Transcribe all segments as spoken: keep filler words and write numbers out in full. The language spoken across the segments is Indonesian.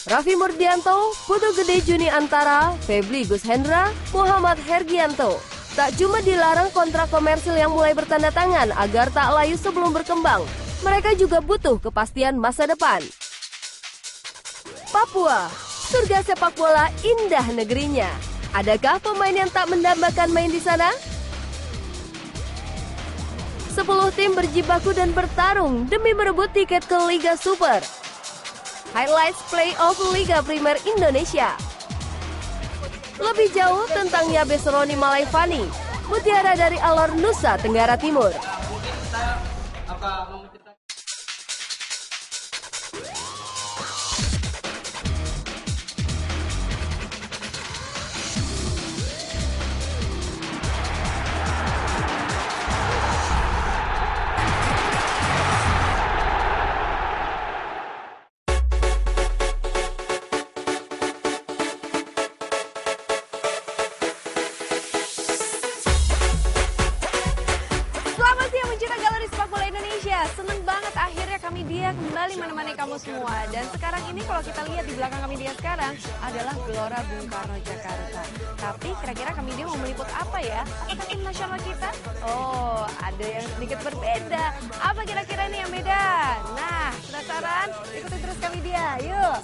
Raffi Murdianto, Putu Gede Juni Antara, Febri Gus Hendra, Muhammad Hergianto. Tak cuma dilarang kontrak komersil yang mulai bertanda tangan agar tak layu sebelum berkembang, mereka juga butuh kepastian masa depan. Papua, surga sepak bola indah negerinya. Adakah pemain yang tak mendambakan main di sana? Sepuluh tim berjibaku dan bertarung demi berebut tiket ke Liga Super. Highlights Playoff Liga Primer Indonesia. Lebih jauh tentang Yabes Roni Malaifani, mutiara dari Alor Nusa Tenggara Timur. Seneng banget akhirnya kami dia kembali menemani kamu semua. Dan sekarang ini kalau kita lihat di belakang kami dia sekarang adalah Gelora Bung Karno Jakarta. Tapi kira-kira kami dia mau meliput apa ya? Apakah tim nasional kita? Oh, ada yang sedikit berbeda. Apa kira-kira nih yang beda? Nah, penasaran? Ikuti terus kami dia, yuk!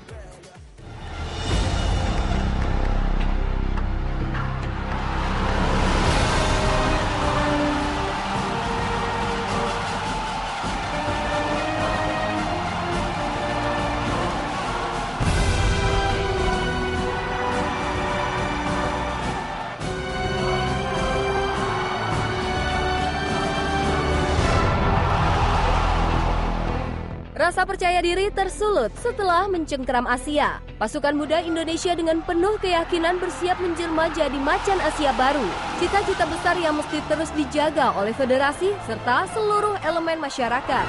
Rasa percaya diri tersulut setelah mencengkeram Asia. Pasukan muda Indonesia dengan penuh keyakinan bersiap menjelma jadi macan Asia baru. Cita-cita besar yang mesti terus dijaga oleh federasi serta seluruh elemen masyarakat.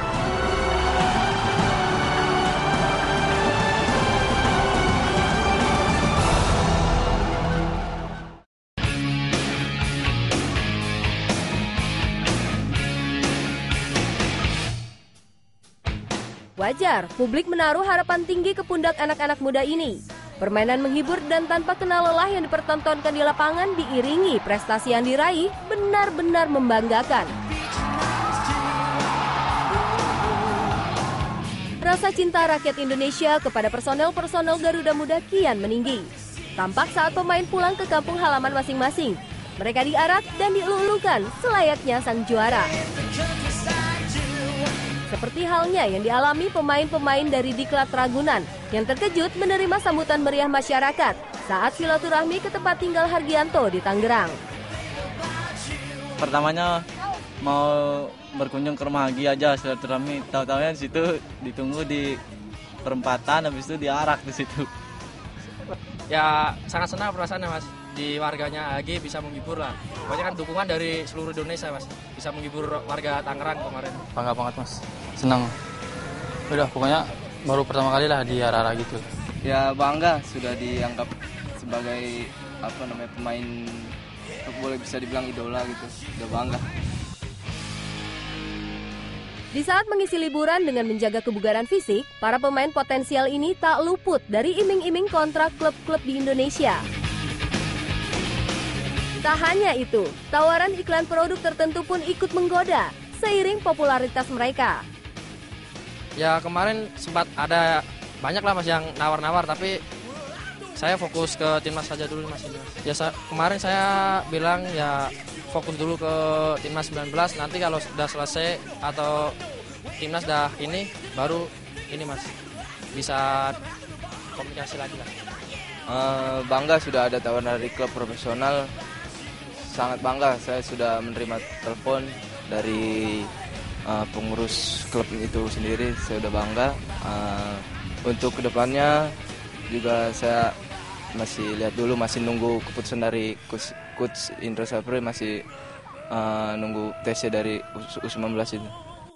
Wajar, publik menaruh harapan tinggi ke pundak anak-anak muda ini. Permainan menghibur dan tanpa kenal lelah yang dipertontonkan di lapangan diiringi prestasi yang diraih benar-benar membanggakan. Rasa cinta rakyat Indonesia kepada personel-personel Garuda Muda kian meninggi. Tampak saat pemain pulang ke kampung halaman masing-masing. Mereka diarak dan dielu-elukan selayaknya sang juara. Seperti halnya yang dialami pemain-pemain dari Diklat Ragunan yang terkejut menerima sambutan meriah masyarakat saat silaturahmi ke tempat tinggal Hargianto di Tangerang. Pertamanya mau berkunjung ke rumah Hagi aja silaturahmi, tahu-tahunya di situ ditunggu di perempatan, habis itu diarak di situ. Ya sangat senang perasaannya mas, di warganya Hagi bisa menghibur lah. Pokoknya kan dukungan dari seluruh Indonesia mas, bisa menghibur warga Tangerang kemarin. Bangga banget mas, senang. Udah pokoknya baru pertama kali lah di arah-arah gitu. Ya bangga sudah dianggap sebagai apa namanya pemain, boleh bisa dibilang idola gitu, udah bangga. Di saat mengisi liburan dengan menjaga kebugaran fisik, para pemain potensial ini tak luput dari iming-iming kontrak klub-klub di Indonesia. Tak hanya itu, tawaran iklan produk tertentu pun ikut menggoda seiring popularitas mereka. Ya kemarin sempat ada banyak lah mas yang nawar-nawar, tapi saya fokus ke timnas saja dulu mas. Ya sa- kemarin saya bilang ya fokus dulu ke timnas sembilan belas, nanti kalau sudah selesai atau timnas dah ini baru ini mas bisa komunikasi lagi lah. Uh, bangga sudah ada tawaran dari klub profesional, sangat bangga saya sudah menerima telepon dari uh, pengurus klub itu sendiri, saya sudah bangga. Uh, untuk kedepannya juga saya masih lihat dulu, masih nunggu keputusan dari coach, coach Indra Sapri, masih uh, nunggu tesnya dari U sembilan belas itu.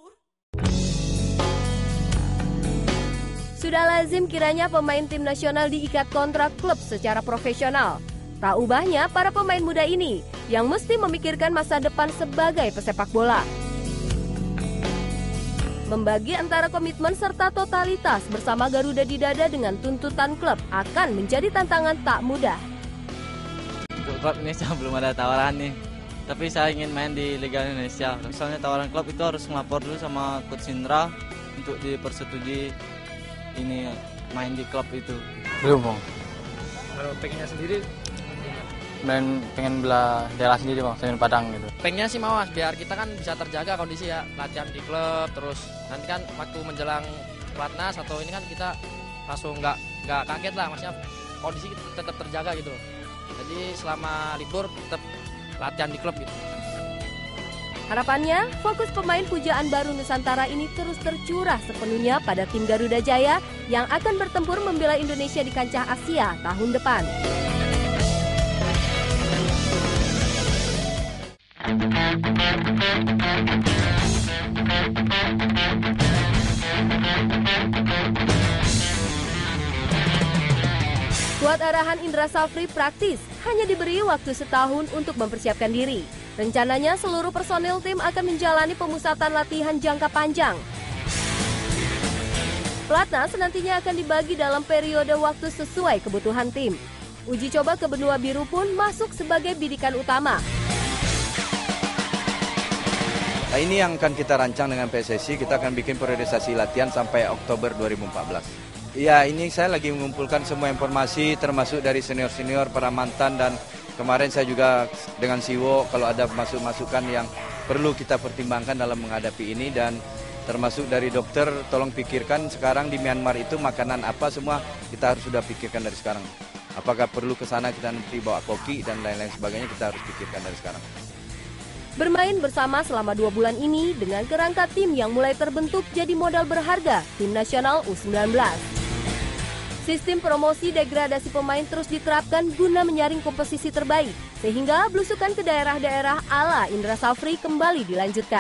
Sudah lazim kiranya pemain tim nasional diikat kontrak klub secara profesional. Tak ubahnya para pemain muda ini yang mesti memikirkan masa depan sebagai pesepak bola. Membagi antara komitmen serta totalitas bersama Garuda di dada dengan tuntutan klub akan menjadi tantangan tak mudah. Untuk klub Indonesia belum ada tawaran nih, tapi saya ingin main di Liga Indonesia. Misalnya tawaran klub itu harus ngelapor dulu sama Coach Indra untuk dipersetujui ini main di klub itu. Belum, Bang. Kalau pengennya sendiri, Main pengen bela daerah sendiri, Bang, Semen Padang gitu. pengennya sih mau Mas, biar kita kan bisa terjaga kondisi ya, latihan di klub, terus nanti kan waktu menjelang pelatnas atau ini kan kita langsung nggak nggak kaget lah, maksudnya kondisi tetap terjaga gitu loh. Jadi selama libur tetap latihan di klub gitu. Harapannya, fokus pemain pujaan baru Nusantara ini terus tercurah sepenuhnya pada tim Garuda Jaya yang akan bertempur membela Indonesia di kancah Asia tahun depan. Skuad arahan Indra Safri praktis, hanya diberi waktu setahun untuk mempersiapkan diri. Rencananya seluruh personil tim akan menjalani pemusatan latihan jangka panjang. Pelatnas nantinya akan dibagi dalam periode waktu sesuai kebutuhan tim. Uji coba ke benua biru pun masuk sebagai bidikan utama. Nah, ini yang akan kita rancang dengan P S S I, kita akan bikin periodisasi latihan sampai Oktober dua ribu empat belas. Ya, ini saya lagi mengumpulkan semua informasi termasuk dari senior-senior, para mantan, dan kemarin saya juga dengan Siwo kalau ada masuk-masukan yang perlu kita pertimbangkan dalam menghadapi ini, dan termasuk dari dokter tolong pikirkan sekarang di Myanmar itu makanan apa semua kita harus sudah pikirkan dari sekarang. Apakah perlu ke sana kita nanti bawa koki dan lain-lain sebagainya, kita harus pikirkan dari sekarang. Bermain bersama selama dua bulan ini dengan kerangka tim yang mulai terbentuk jadi modal berharga tim nasional U sembilan belas. Sistem promosi degradasi pemain terus diterapkan guna menyaring komposisi terbaik, sehingga belusukan ke daerah-daerah ala Indra Safri kembali dilanjutkan.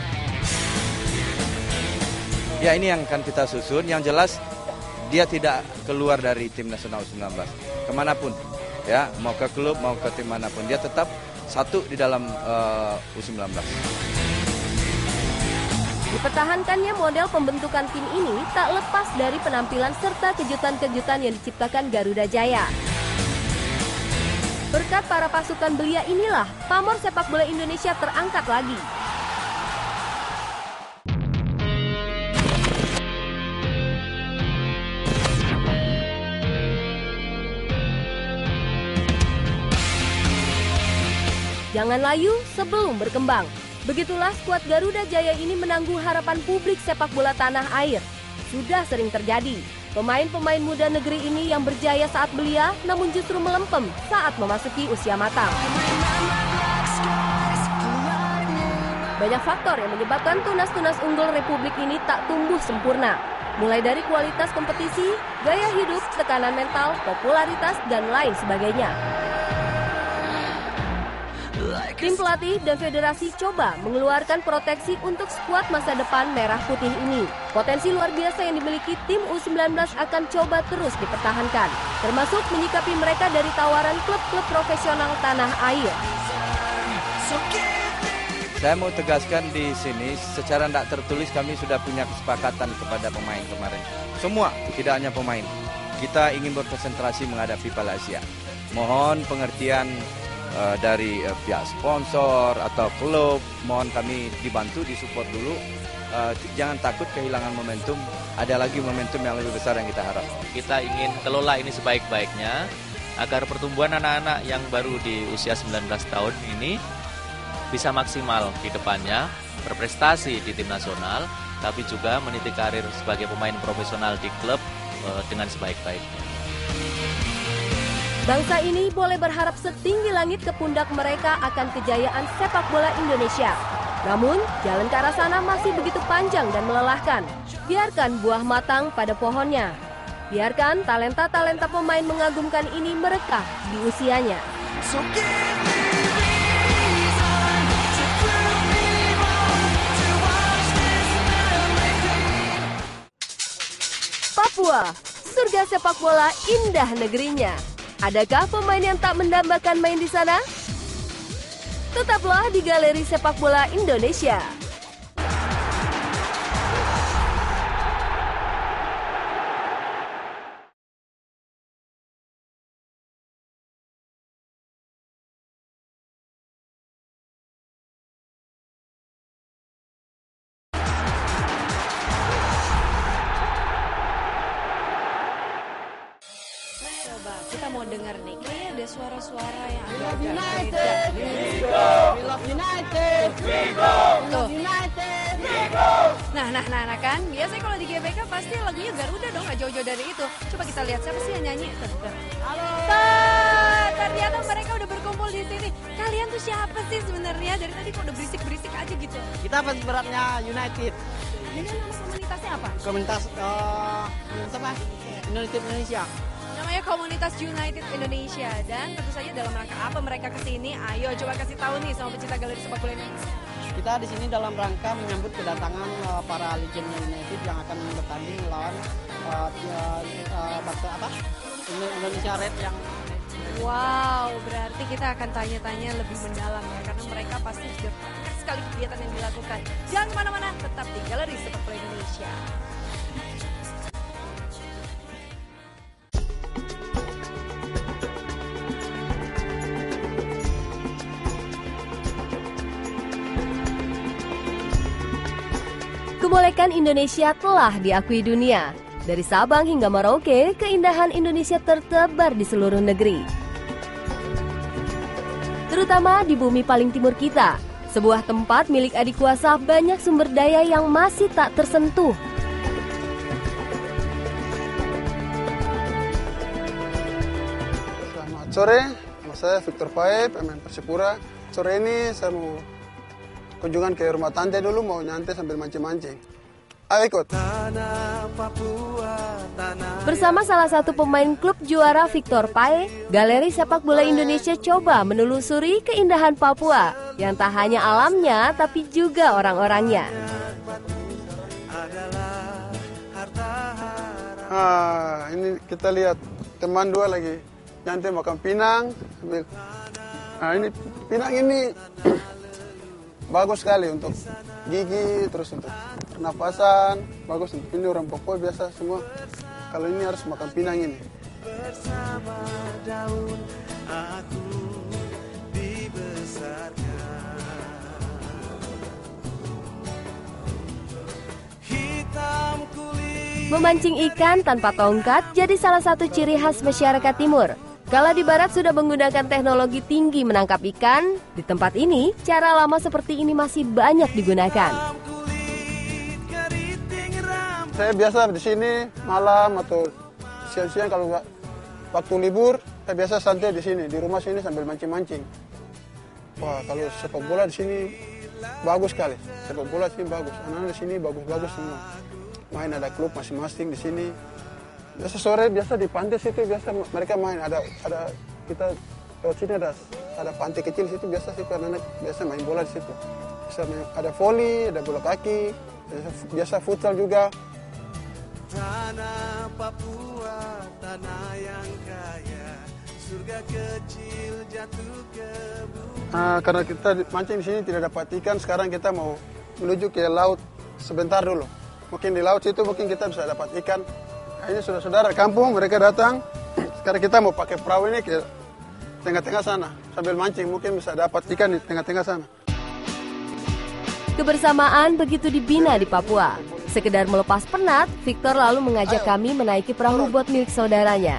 Ya, ini yang akan kita susun, yang jelas dia tidak keluar dari tim nasional U sembilan belas, kemanapun, ya, mau ke klub, mau ke tim manapun, dia tetap satu di dalam uh, U sembilan belas. Dipertahankannya model pembentukan tim ini tak lepas dari penampilan serta kejutan-kejutan yang diciptakan Garuda Jaya. Berkat para pasukan belia inilah, pamor sepak bola Indonesia terangkat lagi. Jangan layu sebelum berkembang. Begitulah skuad Garuda Jaya ini menangguh harapan publik sepak bola tanah air. Sudah sering terjadi, pemain-pemain muda negeri ini yang berjaya saat belia namun justru melempem saat memasuki usia matang. Banyak faktor yang menyebabkan tunas-tunas unggul Republik ini tak tumbuh sempurna. Mulai dari kualitas kompetisi, gaya hidup, tekanan mental, popularitas, dan lain sebagainya. Tim pelatih dan federasi coba mengeluarkan proteksi untuk skuad masa depan merah putih ini. Potensi luar biasa yang dimiliki tim U sembilan belas akan coba terus dipertahankan, termasuk menyikapi mereka dari tawaran klub-klub profesional tanah air. Saya mau tegaskan di sini, secara tidak tertulis kami sudah punya kesepakatan kepada pemain kemarin. Semua, tidak hanya pemain. Kita ingin berkonsentrasi menghadapi Piala Asia. Mohon pengertian Uh, dari uh, pihak sponsor atau klub, mohon kami dibantu, disupport dulu. Uh, jangan takut kehilangan momentum, ada lagi momentum yang lebih besar yang kita harap. Kita ingin kelola ini sebaik-baiknya agar pertumbuhan anak-anak yang baru di usia sembilan belas tahun ini bisa maksimal di depannya, berprestasi di tim nasional, tapi juga meniti karir sebagai pemain profesional di klub uh, dengan sebaik-baiknya. Bangsa ini boleh berharap setinggi langit ke pundak mereka akan kejayaan sepak bola Indonesia. Namun, jalan ke arah sana masih begitu panjang dan melelahkan. Biarkan buah matang pada pohonnya. Biarkan talenta-talenta pemain mengagumkan ini merekah di usianya. Papua, surga sepak bola indah negerinya. Adakah pemain yang tak mendambakan main di sana? Tetaplah di Galeri Sepak Bola Indonesia. kita mau dengar nih. Kayaknya ada suara-suara yang agak beda. We love United. We go. Tuh. United. We go. Nah, nah, nah, nah kan. Biasanya kalau di G B K pasti lagunya Garuda dong, nggak jauh-jauh dari itu. Coba kita lihat siapa sih yang nyanyi. Tuh, tuh. Halo. Tuh, ternyata mereka udah berkumpul di sini. Kalian tuh siapa sih sebenarnya? Dari tadi kok udah berisik-berisik aja gitu. Kita fans beratnya United. Jadi nama komunitasnya apa? Komunitas uh, komunitas apa? United Indonesia. Namanya Komunitas United Indonesia. Dan tentu saja dalam rangka apa mereka kesini? Ayo coba kasih tahu nih sama pecinta galeri sepak bola Indonesia. Kita di sini dalam rangka menyambut kedatangan uh, para legend United yang akan bertanding melawan uh, uh, uh, bangsa apa? Indonesia Red yang Wow, berarti kita akan tanya-tanya lebih mendalam ya, karena mereka pasti sudah banyak sekali kegiatan yang dilakukan. Jangan kemana-mana, tetap di Galeri Sepak Bola Indonesia. Kemolekan Indonesia telah diakui dunia. Dari Sabang hingga Merauke, keindahan Indonesia tertebar di seluruh negeri. Terutama di bumi paling timur kita, sebuah tempat milik adik kuasa banyak sumber daya yang masih tak tersentuh. Selamat sore, nama saya Victor Pae, pemain Persipura. Sore ini saya mau kunjungan ke rumah tante dulu, mau nyantai sambil mancing-mancing. Ayo ikut. Bersama salah satu pemain klub juara Victor Pae, Galeri Sepak Bola Indonesia coba menelusuri keindahan Papua yang tak hanya alamnya tapi juga orang-orangnya. Ah, ini kita lihat teman dua lagi nyantai makan pinang sambil. Nah, ini pinang ini bagus sekali untuk gigi, terus untuk pernapasan, bagus untuk ini orang Papua biasa semua. Kalau ini harus makan pinang ini. Bersama daun aku dibesarkan. Hitam kulit. Memancing ikan tanpa tongkat jadi salah satu ciri khas masyarakat timur. Kalau di barat sudah menggunakan teknologi tinggi menangkap ikan, di tempat ini cara lama seperti ini masih banyak digunakan. Saya biasa di sini malam atau siang-siang kalau waktu libur, saya biasa santai di sini, di rumah sini sambil mancing-mancing. Wah, kalau sepak bola di sini bagus sekali. Sepak bola di sini bagus. Anak-anak di sini bagus-bagus semua. Main ada klub masing-masing di sini. Biasa sore biasa di pantai situ biasa mereka main, ada ada kita lewat sini ada ada pantai kecil situ biasa sih anak-anak biasa main bola di situ. Bisa main, ada voli, ada bola kaki, biasa, biasa futsal juga. Tanah Papua, tanah yang kaya, surga kecil jatuh ke bumi. Nah, karena kita mancing di sini tidak dapat ikan, sekarang kita mau menuju ke laut sebentar dulu. Mungkin di laut situ mungkin kita bisa dapat ikan. Nah, ini saudara-saudara kampung mereka datang. Sekarang kita mau pakai perahu ini ke tengah-tengah sana sambil mancing, mungkin bisa dapat ikan di tengah-tengah sana. Kebersamaan begitu dibina di Papua. Sekedar melepas penat, Victor lalu mengajak Ayo. kami menaiki perahu buat milik saudaranya.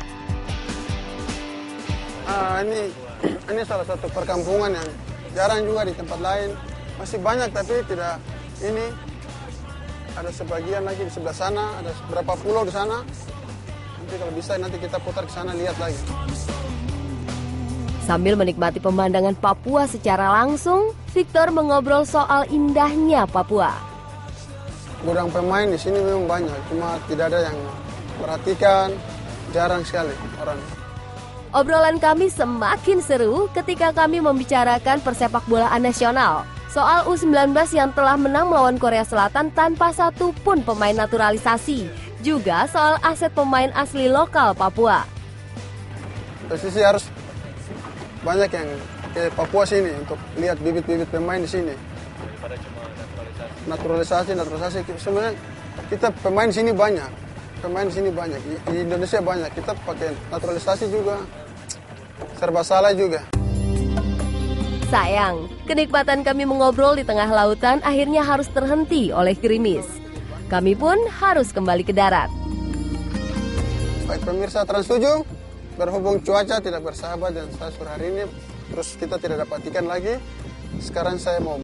Ah, ini ini salah satu perkampungan yang jarang juga di tempat lain. Masih banyak tapi tidak ini. Ada sebagian lagi di sebelah sana, ada beberapa pulau di sana. Nanti kalau bisa nanti kita putar ke sana lihat lagi. Sambil menikmati pemandangan Papua secara langsung, Victor mengobrol soal indahnya Papua. Gudang pemain di sini memang banyak, cuma tidak ada yang perhatikan, jarang sekali orang. Obrolan kami semakin seru ketika kami membicarakan persepak bolaan nasional. Soal U sembilan belas yang telah menang melawan Korea Selatan tanpa satu pun pemain naturalisasi. Juga soal aset pemain asli lokal Papua. Posisi harus banyak yang ke Papua sini untuk lihat bibit-bibit pemain di sini. Naturalisasi, naturalisasi. Sebenarnya kita pemain di sini banyak. Pemain di sini banyak. Di Indonesia banyak. Kita pakai naturalisasi juga. Serba salah juga. Sayang, kenikmatan kami mengobrol di tengah lautan akhirnya harus terhenti oleh gerimis. Kami pun harus kembali ke darat. Baik pemirsa Trans tujuh, berhubung cuaca tidak bersahabat dan saya sore hari ini, terus kita tidak dapat ikan lagi. Sekarang saya mau